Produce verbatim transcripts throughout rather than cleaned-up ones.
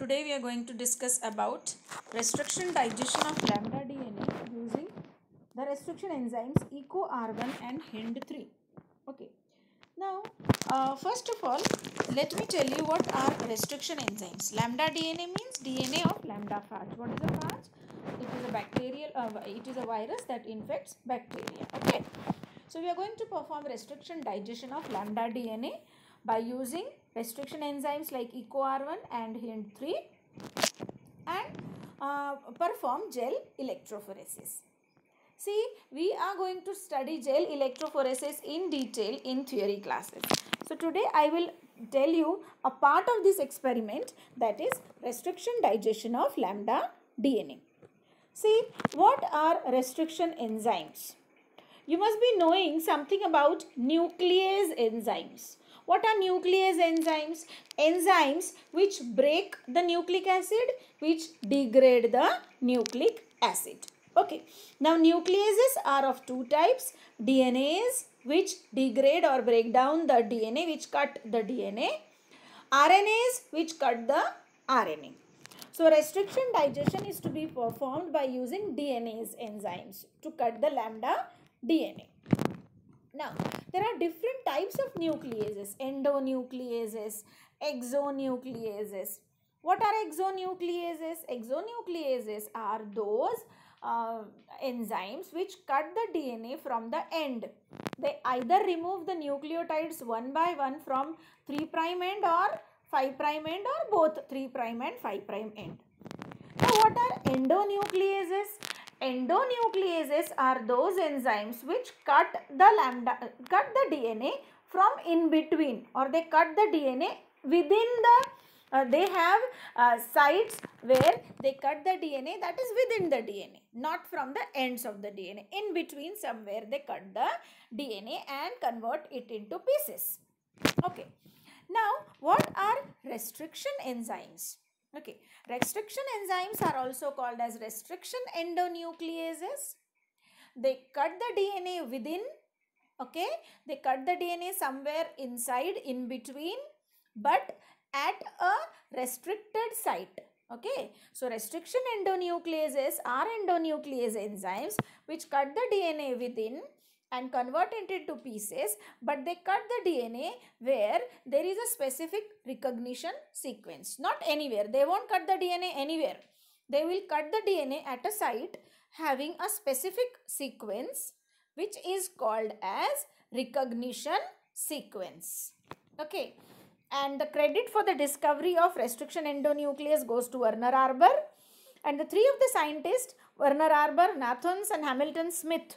today we are going to discuss about restriction digestion of lambda D N A using the restriction enzymes E C O R one and H I N D three. Okay. Now, uh, first of all, let me tell you what are restriction enzymes. Lambda D N A means D N A of lambda phage. What is a phage? It is a bacterial, uh, it is a virus that infects bacteria. Okay. So, we are going to perform restriction digestion of lambda D N A by using restriction enzymes like E C O R one and H I N D three and uh, perform gel electrophoresis. See, we are going to study gel electrophoresis in detail in theory classes. So, today I will tell you a part of this experiment, that is restriction digestion of lambda D N A. See, what are restriction enzymes? You must be knowing something about nuclease enzymes. What are nuclease enzymes? Enzymes which break the nucleic acid, which degrade the nucleic acid. Okay. Now, nucleases are of two types. D N As which degrade or break down the D N A, which cut the D N A. R N As which cut the R N A. So, restriction digestion is to be performed by using D N As enzymes to cut the lambda D N A. Now, there are different types of nucleases, endonucleases, exonucleases. What are exonucleases? Exonucleases are those uh, enzymes which cut the D N A from the end. They either remove the nucleotides one by one from three prime end or five prime end or both three prime and five prime end. Now, what are endonucleases? Endonucleases are those enzymes which cut the lambda, cut the D N A from in between, or they cut the D N A within the, uh, they have uh, sites where they cut the D N A that is within the D N A, not from the ends of the D N A. In between somewhere they cut the D N A and convert it into pieces. Okay. Now, what are restriction enzymes? Okay, restriction enzymes are also called as restriction endonucleases. They cut the D N A within, okay, they cut the D N A somewhere inside, in between, but at a restricted site. Okay, so restriction endonucleases are endonuclease enzymes which cut the D N A within and convert it into pieces, but they cut the D N A where there is a specific recognition sequence. Not anywhere. They won't cut the D N A anywhere. They will cut the D N A at a site having a specific sequence which is called as recognition sequence. Okay. And the credit for the discovery of restriction endonuclease goes to Werner Arber. And the three of the scientists, Werner Arber, Nathans and Hamilton Smith,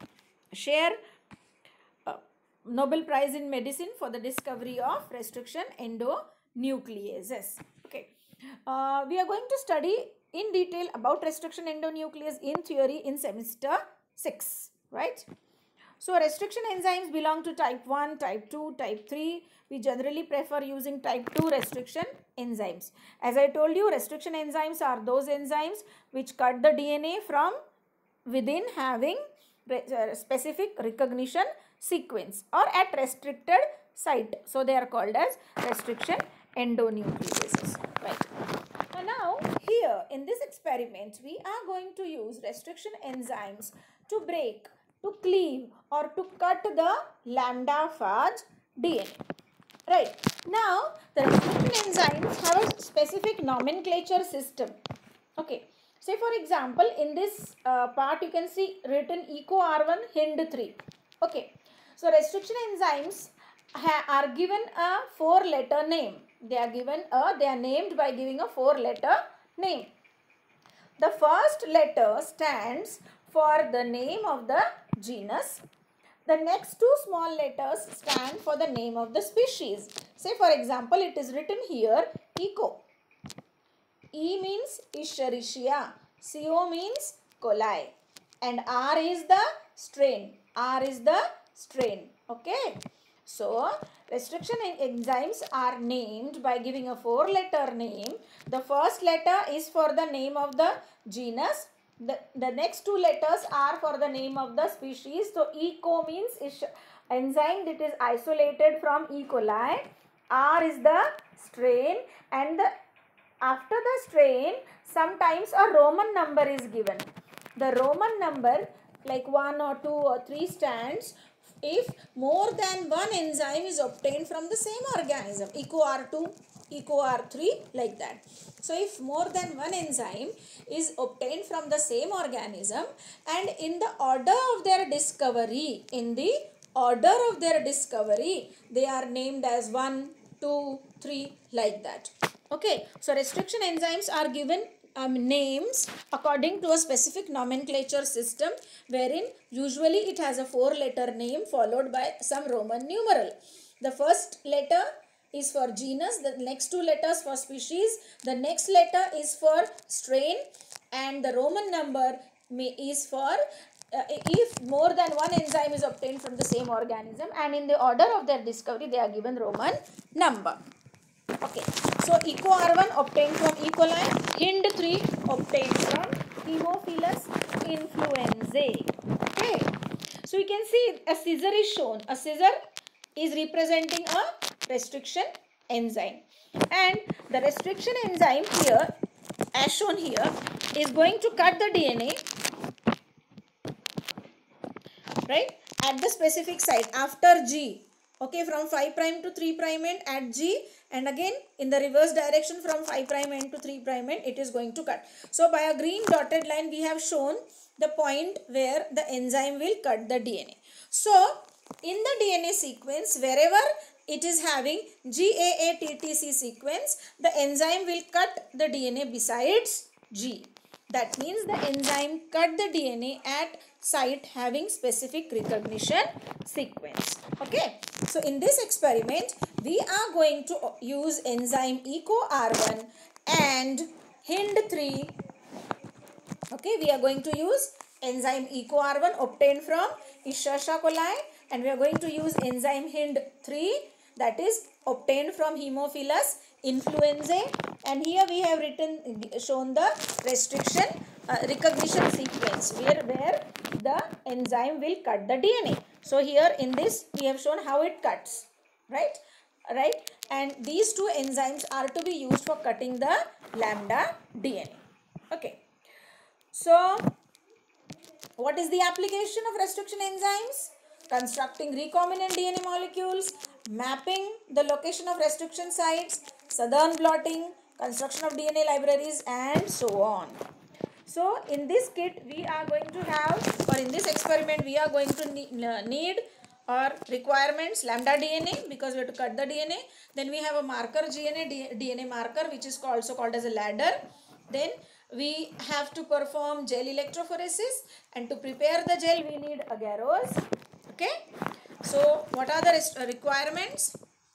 share uh, Nobel Prize in Medicine for the discovery of restriction endonucleases. Okay, uh, we are going to study in detail about restriction endonuclease in theory in semester six, right? So, restriction enzymes belong to type one, type two, type three. We generally prefer using type two restriction enzymes. As I told you, restriction enzymes are those enzymes which cut the D N A from within having specific recognition sequence or at restricted site. So, they are called as restriction endonucleases. Right. And now, here in this experiment, we are going to use restriction enzymes to break, to cleave or to cut the lambda phage D N A. Right. Now, the restriction enzymes have a specific nomenclature system. Okay. Say for example, in this uh, part you can see written E C O R one H I N D three. Okay. So, restriction enzymes are given a four letter name. They are given a, they are named by giving a four letter name. The first letter stands for the name of the genus. The next two small letters stand for the name of the species. Say for example, it is written here E C O. E means Escherichia, C O means coli, and R is the strain. R is the strain. Okay. So, restriction enzymes are named by giving a four letter name. The first letter is for the name of the genus. The, the next two letters are for the name of the species. So, E C O means enzyme that is isolated from E. coli. R is the strain and the after the strain, sometimes a Roman number is given. The Roman number, like one or two or three stands if more than one enzyme is obtained from the same organism, eco R two, eco R three, like that. So if more than one enzyme is obtained from the same organism, and in the order of their discovery, in the order of their discovery, they are named as one, two, three, like that. Okay, so restriction enzymes are given um, names according to a specific nomenclature system, wherein usually it has a four letter name followed by some Roman numeral. The first letter is for genus, the next two letters for species, the next letter is for strain, and the Roman number may, is for uh, if more than one enzyme is obtained from the same organism, and in the order of their discovery they are given Roman number. Okay, so eco R one obtained from E. coli, Hind three obtained from Haemophilus influenzae. Okay, so you can see a scissor is shown. A scissor is representing a restriction enzyme, and the restriction enzyme here, as shown here, is going to cut the D N A, right, at the specific site after G. Okay, from five prime to three prime end at G, and again in the reverse direction from five prime end to three prime end it is going to cut. So by a green dotted line we have shown the point where the enzyme will cut the D N A. So in the D N A sequence, wherever it is having G A A T T C sequence, the enzyme will cut the D N A besides G. That means the enzyme cut the D N A at site having specific recognition sequence. Okay, so in this experiment we are going to use enzyme eco R one and Hind three. Okay, we are going to use enzyme eco R one obtained from Escherichia coli, and we are going to use enzyme Hind three, that is obtained from Haemophilus influenzae, and here we have written shown the restriction uh, recognition sequence where where the enzyme will cut the D N A. So here in this we have shown how it cuts, right, right, and these two enzymes are to be used for cutting the lambda D N A. Okay, so what is the application of restriction enzymes? Constructing recombinant D N A molecules, mapping the location of restriction sites, southern blotting, construction of D N A libraries, and so on. So in this kit we are going to have, or in this experiment we are going to need or requirements lambda D N A, because we have to cut the D N A. Then we have a marker D N A, D N A marker, which is also called as a ladder. Then we have to perform gel electrophoresis, and to prepare the gel we need agarose. Okay, so what are the requirements?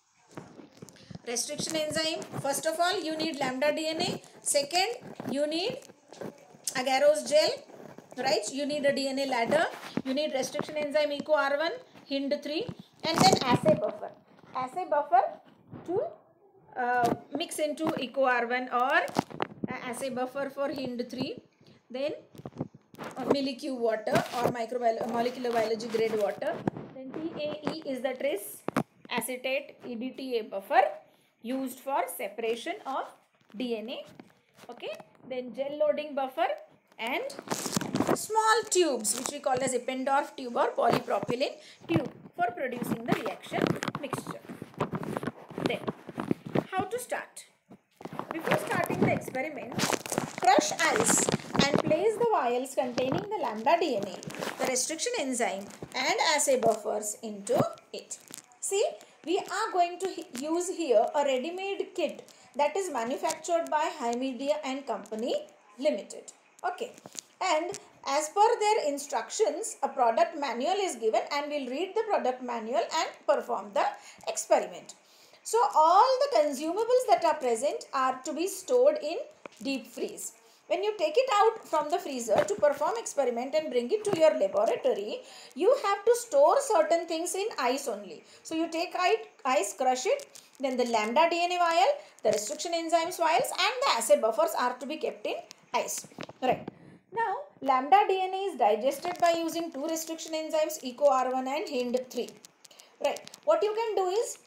Restriction enzyme, first of all you need lambda D N A, second you need agarose gel, right, you need a D N A ladder, you need restriction enzyme eco R one, Hind three, and then assay buffer, assay buffer to uh, mix into eco R one or uh, assay buffer for Hind three, then uh, millicube water or microbiology molecular biology grade water, then T A E is the tris acetate E D T A buffer used for separation of D N A. Okay, then gel loading buffer and small tubes which we call as Eppendorf tube or polypropylene tube for producing the reaction mixture. Then how to start? Before starting the experiment, crush ice and place the vials containing the lambda D N A, the restriction enzyme and assay buffers into it. See, we are going to use here a ready-made kit that is manufactured by Hymedia and Company Limited. Okay, and as per their instructions, a product manual is given, and we'll read the product manual and perform the experiment. So all the consumables that are present are to be stored in deep freeze. When you take it out from the freezer to perform experiment and bring it to your laboratory, you have to store certain things in ice only. So you take ice, crush it, then the lambda D N A vial, the restriction enzymes vials, and the assay buffers are to be kept in ice. Right. Now lambda D N A is digested by using two restriction enzymes eco R one and Hind three. Right. What you can do is,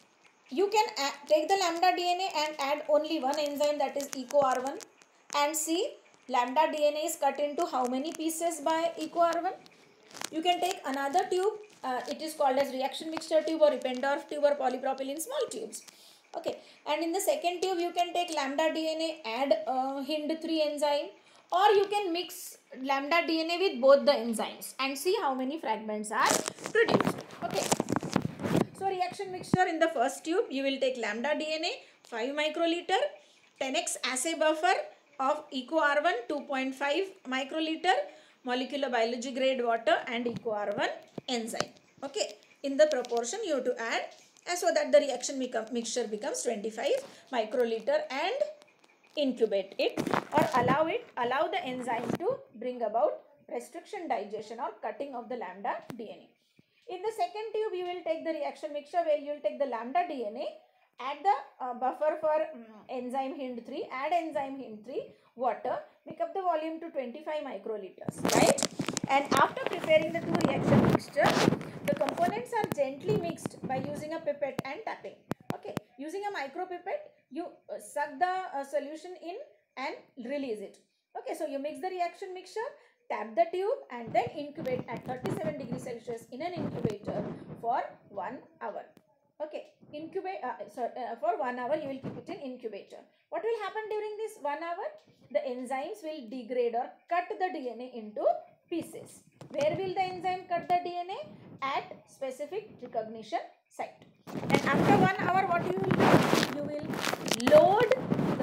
you can add, take the lambda D N A and add only one enzyme, that is E C O R one, and see lambda D N A is cut into how many pieces by E C O R one. You can take another tube, uh, it is called as reaction mixture tube or Eppendorf tube or polypropylene small tubes. Okay, and in the second tube you can take lambda D N A, add uh, Hind three enzyme, or you can mix lambda D N A with both the enzymes and see how many fragments are produced. Okay, so reaction mixture, in the first tube you will take lambda D N A five microliter, ten x assay buffer of E C O R one two point five microliter, molecular biology grade water and E C O R one enzyme. Okay, in the proportion you have to add, and so that the reaction mixture becomes twenty-five microliter, and incubate it or allow it, allow the enzyme to bring about restriction digestion or cutting of the lambda D N A. In the second tube, you will take the reaction mixture where you will take the lambda D N A, add the uh, buffer for um, enzyme Hind three, add enzyme Hind three, water, make up the volume to twenty-five microliters, right? And after preparing the two reaction mixture, the components are gently mixed by using a pipette and tapping. Okay, using a micro pipette, you uh, suck the uh, solution in and release it. Okay, so you mix the reaction mixture, tap the tube and then incubate at thirty-seven degrees Celsius in an incubator for one hour. Okay, incubate uh, so, uh, for one hour you will keep it in incubator. What will happen during this one hour? The enzymes will degrade or cut the D N A into pieces. Where will the enzyme cut the D N A? At specific recognition site. And after one hour, what you will do? You will load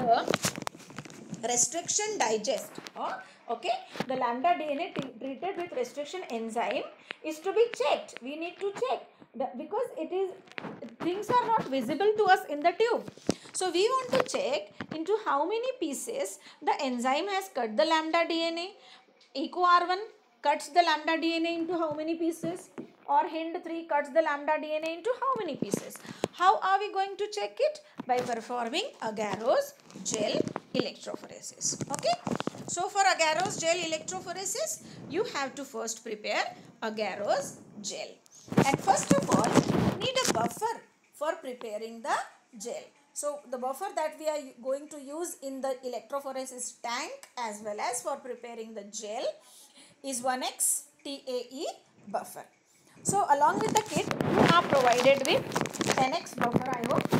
the restriction digest. Oh, okay, the lambda D N A treated with restriction enzyme is to be checked. We need to check the, because it is things are not visible to us in the tube. So we want to check into how many pieces the enzyme has cut the lambda D N A. E C O R one cuts the lambda D N A into how many pieces, or Hind three cuts the lambda D N A into how many pieces. How are we going to check it? By performing agarose gel electrophoresis. Okay. So for agarose gel electrophoresis, you have to first prepare agarose gel. And first of all, you need a buffer for preparing the gel. So the buffer that we are going to use in the electrophoresis tank as well as for preparing the gel is one X T A E buffer. So along with the kit, you are provided with ten X buffer, I hope,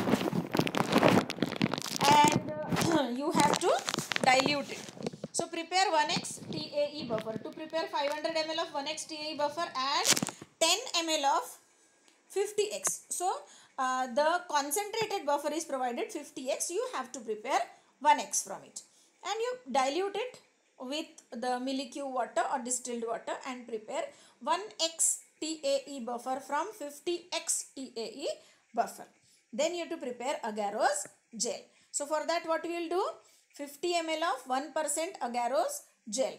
and uh, you have to dilute it. So prepare one X T A E buffer. To prepare five hundred milliliters of one X T A E buffer, add ten milliliters of fifty X. So uh, the concentrated buffer is provided fifty X. You have to prepare one X from it, and you dilute it with the millicube water or distilled water and prepare one X T A E buffer from fifty X T A E buffer. Then you have to prepare agarose gel. So for that, what we will do? fifty milliliters of one percent agarose gel.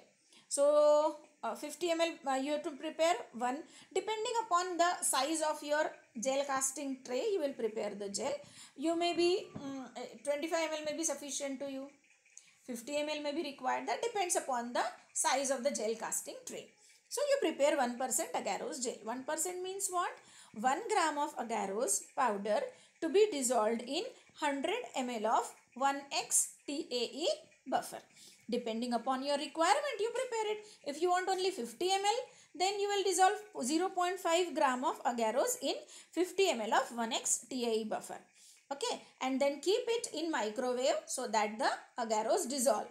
So uh, fifty milliliters uh, you have to prepare one. Depending upon the size of your gel casting tray, you will prepare the gel. You may be um, twenty-five milliliters may be sufficient to you. fifty milliliters may be required. That depends upon the size of the gel casting tray. So you prepare one percent agarose gel. one percent means what? one gram of agarose powder to be dissolved in one hundred milliliters of one X T A E buffer. Depending upon your requirement, you prepare it. If you want only fifty milliliters, then you will dissolve zero point five gram of agarose in fifty milliliters of one X T A E buffer. Okay, and then keep it in microwave so that the agarose dissolve.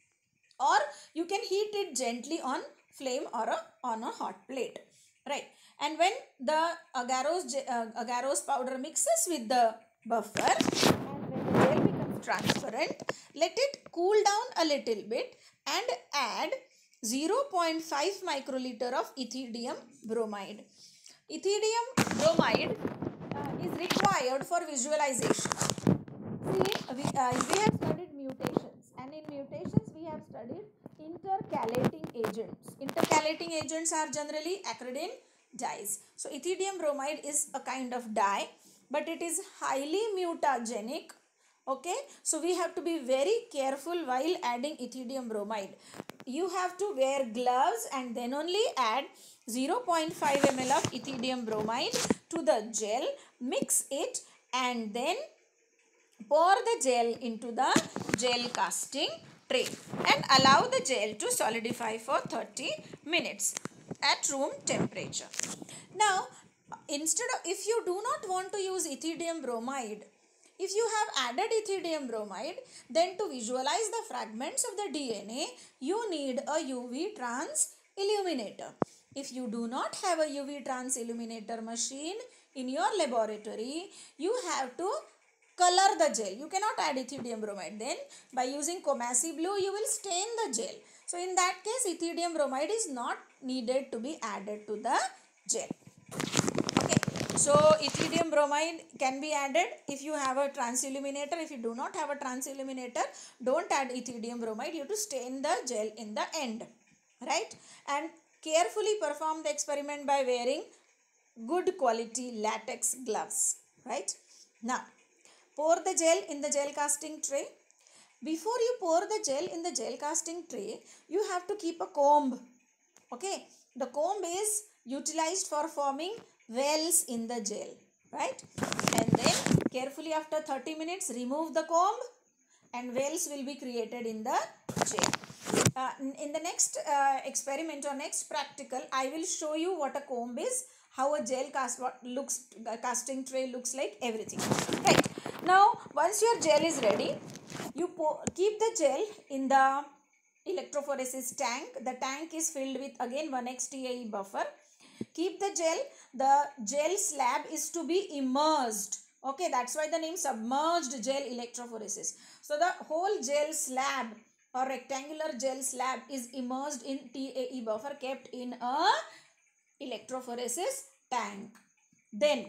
Or you can heat it gently on flame or a, on a hot plate. Right. And when the agarose, uh, agarose powder mixes with the buffer and when the gel becomes transparent, let it cool down a little bit and add zero point five microliter of ethidium bromide. Ethidium bromide uh, is required for visualization. See, we, uh, we have studied mutations, and in mutations we have studied intercalating agents. Intercalating agents are generally acridine dyes. So ethidium bromide is a kind of dye, but it is highly mutagenic. Okay, so we have to be very careful while adding ethidium bromide. You have to wear gloves and then only add zero point five milliliters of ethidium bromide to the gel. Mix it and then pour the gel into the gel casting tray and allow the gel to solidify for thirty minutes at room temperature. Now, instead of, if you do not want to use ethidium bromide, if you have added ethidium bromide, then to visualize the fragments of the D N A, you need a U V trans illuminator. If you do not have a U V trans illuminator machine in your laboratory, you have to color the gel. You cannot add ethidium bromide. Then by using Comasi blue, you will stain the gel. So in that case, ethidium bromide is not needed to be added to the gel. Okay. So ethidium bromide can be added if you have a transilluminator. If you do not have a transilluminator, don't add ethidium bromide. You have to stain the gel in the end. Right. And carefully perform the experiment by wearing good quality latex gloves. Right. Now, pour the gel in the gel casting tray. Before you pour the gel in the gel casting tray, you have to keep a comb. Okay. The comb is utilized for forming wells in the gel. Right. And then carefully after thirty minutes, remove the comb and wells will be created in the gel. Uh, in the next uh, experiment or next practical, I will show you what a comb is, how a gel cast what looks uh, casting tray looks like, everything. Right. Now, once your gel is ready, you pour, keep the gel in the electrophoresis tank. The tank is filled with again one X T A E buffer. Keep the gel. The gel slab is to be immersed. Okay, that's why the name submerged gel electrophoresis. So the whole gel slab or rectangular gel slab is immersed in T A E buffer kept in a electrophoresis tank. Then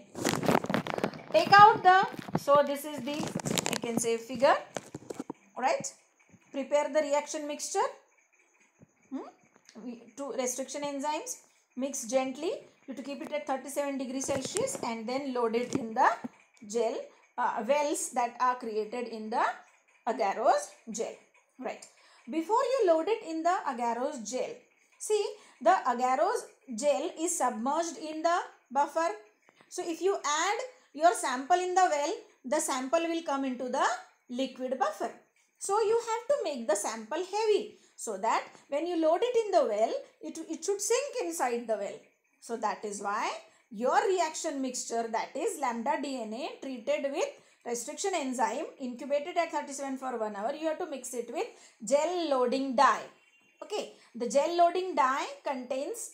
take out the, so this is the, I can say, figure, right? Prepare the reaction mixture. Hmm? We, two restriction enzymes, mix gently. You have to keep it at thirty-seven degrees Celsius and then load it in the gel uh, wells that are created in the agarose gel. Right. Before you load it in the agarose gel, see, the agarose gel is submerged in the buffer. So if you add your sample in the well, the sample will come into the liquid buffer. So you have to make the sample heavy so that when you load it in the well, it, it should sink inside the well. So that is why your reaction mixture, that is lambda D N A treated with restriction enzyme, incubated at thirty-seven for one hour, you have to mix it with gel loading dye. Okay, the gel loading dye contains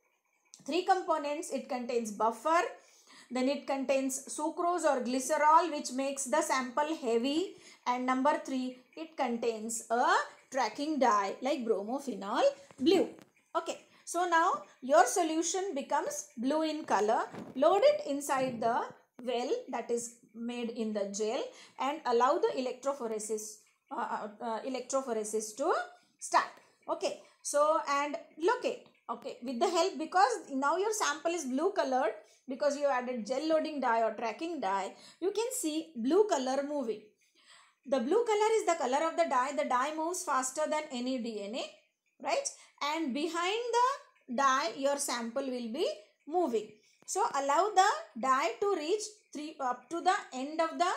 three components. It contains buffer, then it contains sucrose or glycerol, which makes the sample heavy, and number three, it contains a tracking dye like bromophenol blue. Okay, so now your solution becomes blue in color. Load it inside the well that is made in the gel and allow the electrophoresis uh, uh, electrophoresis to start. Okay, so and locate. Okay, with the help, because now your sample is blue colored because you added gel loading dye or tracking dye, you can see blue color moving. The blue color is the color of the dye. The dye moves faster than any D N A, right? And behind the dye, your sample will be moving. So allow the dye to reach three up to the end of the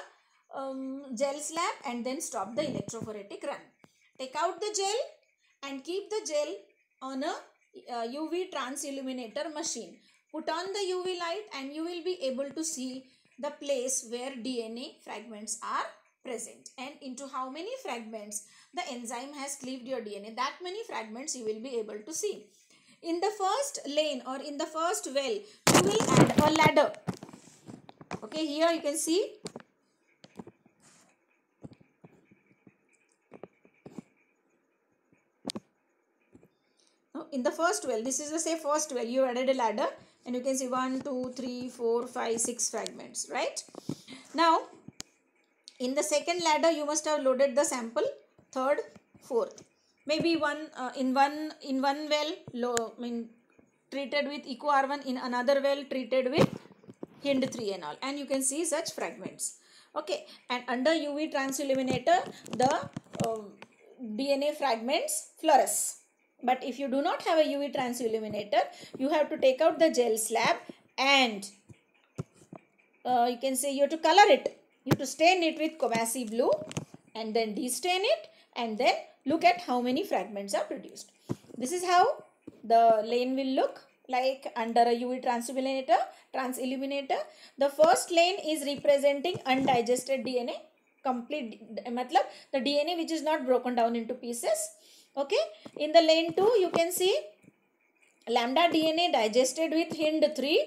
um, gel slab and then stop the electrophoretic run. Take out the gel and keep the gel on a uh, U V transilluminator machine. Put on the U V light and you will be able to see the place where D N A fragments are present and into how many fragments the enzyme has cleaved your D N A. That many fragments you will be able to see. In the first lane or in the first well, you will add a ladder. Okay, here you can see in the first well, this is the say first well, you added a ladder and you can see one, two, three, four, five, six fragments, right? Now, in the second ladder, you must have loaded the sample, third, fourth. Maybe one uh, in one in one well, low, I mean, treated with Eco R one, in another well treated with Hind three and all, and you can see such fragments. Okay, and under U V transilluminator, the uh, D N A fragments fluoresce. But if you do not have a U V transilluminator, you have to take out the gel slab and uh, you can say you have to color it. You have to stain it with Comasi blue and then destain it and then look at how many fragments are produced. This is how the lane will look like under a U V transilluminator. transilluminator. The first lane is representing undigested D N A, complete, matlab the D N A which is not broken down into pieces. Okay. In the lane two, you can see lambda D N A digested with Hind three.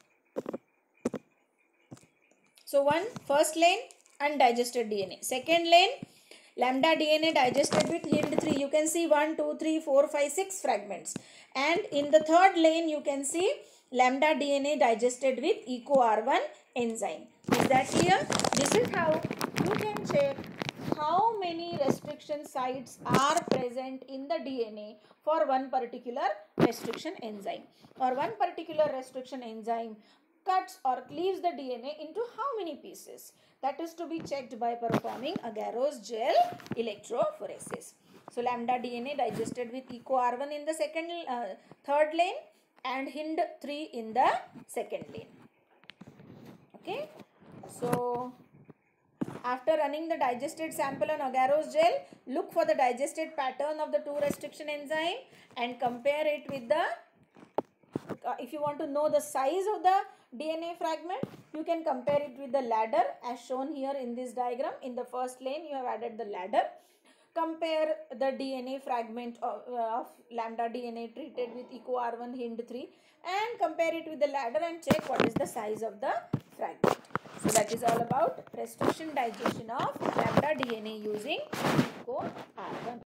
So one first lane undigested D N A. Second lane lambda D N A digested with Hind three. You can see one, two, three, four, five, six fragments. And in the third lane you can see lambda D N A digested with E C O R one enzyme. Is that clear? This is how you can check how many restriction sites are present in the D N A for one particular restriction enzyme, or one particular restriction enzyme cuts or cleaves the D N A into how many pieces. That is to be checked by performing agarose gel electrophoresis. So lambda D N A digested with E C O R one in the second, uh, third lane and Hind three in the second lane. Okay. So after running the digested sample on agarose gel, look for the digested pattern of the two restriction enzyme and compare it with the, uh, if you want to know the size of the D N A fragment, you can compare it with the ladder as shown here in this diagram. In the first lane, you have added the ladder. Compare the D N A fragment of, uh, of lambda D N A treated with E C O R one Hind three and compare it with the ladder and check what is the size of the fragment. So that is all about restriction digestion of lambda D N A using E C O R one.